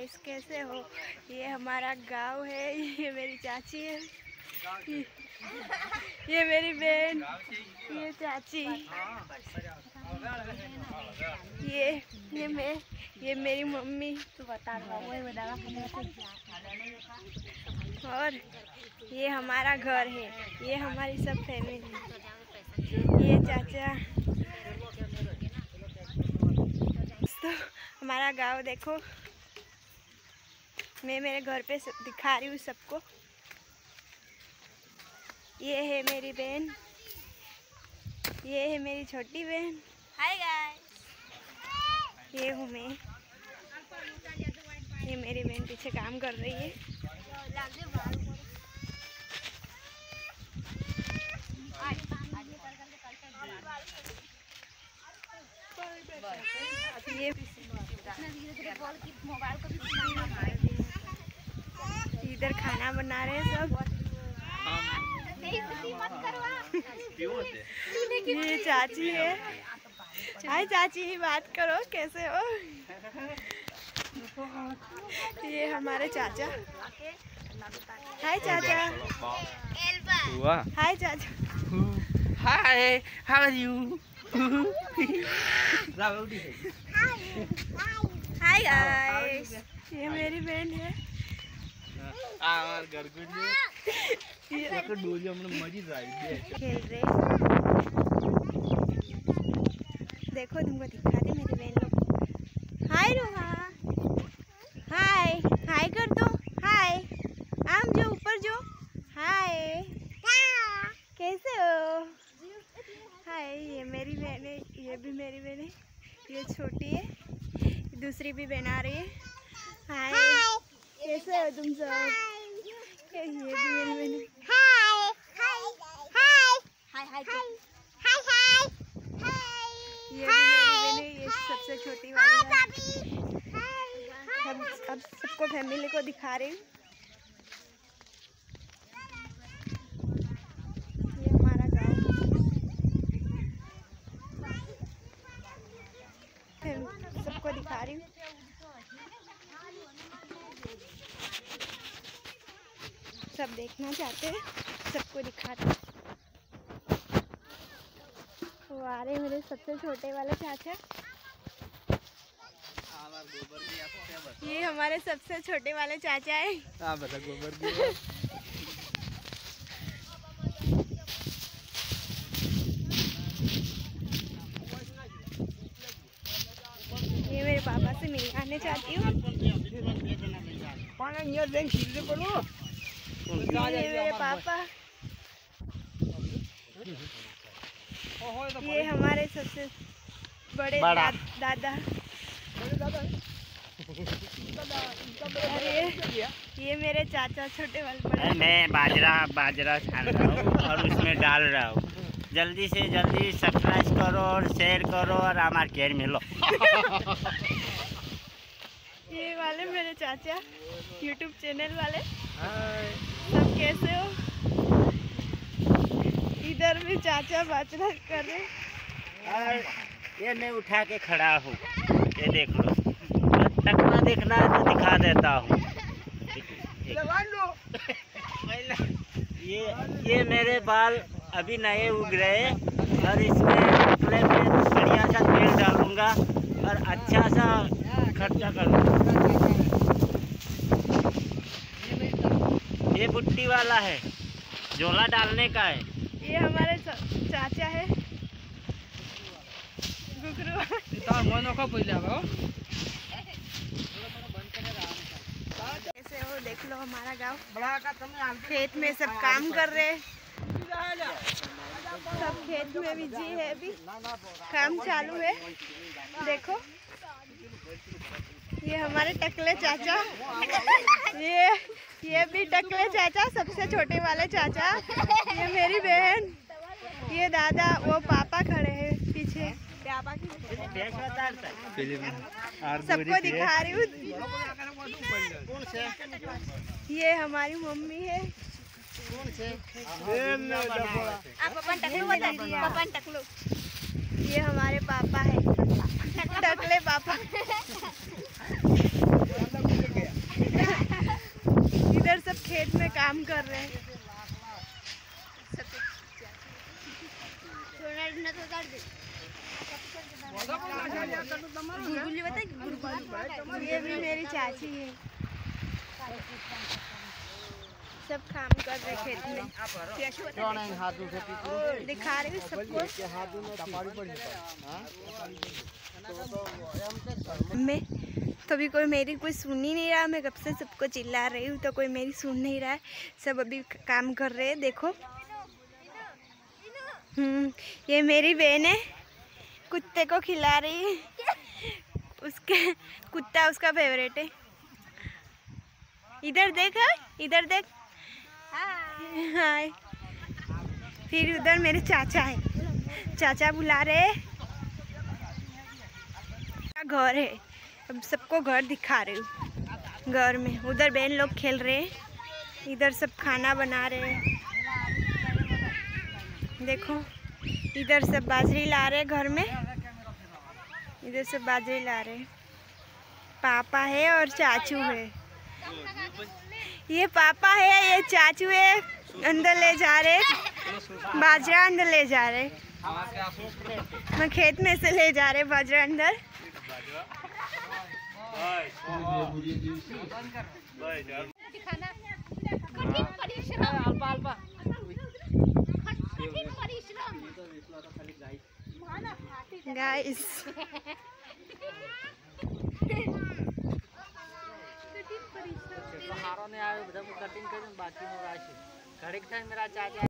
Guys, कैसे हो? ये हमारा गांव है। ये मेरी चाची है, ये मेरी बहन, ये चाची, ये मेरी मम्मी। तो बता और ये हमारा घर है, ये हमारी सब फैमिली। ये चाचा। तो हमारा गांव देखो, मैं मेरे घर पे दिखा रही हूँ सबको। ये है मेरी बहन, ये है मेरी छोटी बहन। हाय गाइस, ये हूँ मैं। ये मेरी बहन पीछे काम कर रही है। ये इधर खाना बना रहे हैं सब। ये चाची है। हाय चाची, बात करो, कैसे हो? ये हमारे चाचा। हाय चाचा। हाय चाचा। Hi, how are you? Hi guys, ये मेरी बहन है। खेल रहे, देखो तुमको दिखाते मेरी बहन लोग। हाय रोहा, हाय हाय कर दो। हाय आम जो ऊपर जो। हाय कैसे हो? हाय, ये मेरी बहन है, ये भी मेरी बहन है। ये छोटी है, दूसरी भी बहन आ रही है। हाय कैसे हो तुम सब? ये भी मेरी बहन है। ये भी मेरी बहन है, ये सबसे छोटी वाली है। अब सबको फैमिली को दिखा रही हूँ। ये हमारा गाँव, सबको दिखा रही हूँ। सब देखना चाहते हैं, सबको दिखाते हैं। वो आ रहे मेरे सबसे छोटे वाले चाचा। ये हमारे सबसे छोटे वाले चाचा है। ये मेरे पापा से मिलने चाहती हूँ। ये मेरे पापा, ये हमारे सबसे बड़े दादा। अरे ये मेरे चाचा छोटे वाले बड़े। मैं बाजरा छान रहा हूँ और उसमें डाल रहा हूँ। जल्दी से जल्दी सब्सक्राइब करो और शेयर करो और हमारे केयर मिलो। ये वाले मेरे चाचा, यूट्यूब चैनल वाले। सब कैसे हो? इधर भी चाचा बाजरा कर रहे। ये मैं उठा के खड़ा हूँ, ये देख लो। टकला देखना है तो दिखा देता हूँ। ये मेरे बाल अभी नए उग रहे और इसमें बढ़िया सा तेल डालूंगा और अच्छा सा खर्चा करूँगा। ये बुट्टी वाला है, झोला डालने का है। ये हमारे चाचा है, कैसे हो? देख लो हमारा गांव। खेत में सब काम कर रहे, सब खेत में बिजी है, अभी काम चालू है। देखो ये हमारे टकले चाचा, ये भी टकले चाचा, सबसे छोटे वाले चाचा। ये मेरी बहन, ये दादा, वो पापा खड़े हैं पीछे। सबको दिखा रही हूँ। ये हमारी मम्मी है। ये हमारे पापा है, टकले पापा। खेत में काम कर रहे हैं। ये भी मेरी चाची है। सब काम कर रहे खेत में। दिखा रही हूँ सबको। मैं तो अभी कोई मेरी कोई सुन ही नहीं रहा। मैं कब से सबको चिल्ला रही हूँ तो कोई मेरी सुन नहीं रहा है। सब अभी काम कर रहे हैं। देखो ये मेरी बहन है, कुत्ते को खिला रही है। उसके कुत्ता उसका फेवरेट है। इधर देख, इधर देख। हाय। फिर उधर मेरे चाचा है, चाचा बुला रहे। घर है, अब सबको घर दिखा रही हूँ। घर में उधर बहन लोग खेल रहे हैं, इधर सब खाना बना रहे हैं। देखो इधर सब बाजरी ला रहे घर में, इधर सब बाजरी ला रहे। पापा है और चाचू है। ये पापा है, ये चाचू है। अंदर ले जा रहे बाजरा, अंदर ले जा रहे। मैं खेत में से ले जा रहे बाजरा अंदर। गाइस कटिंग कर बाकी मेरा चाचा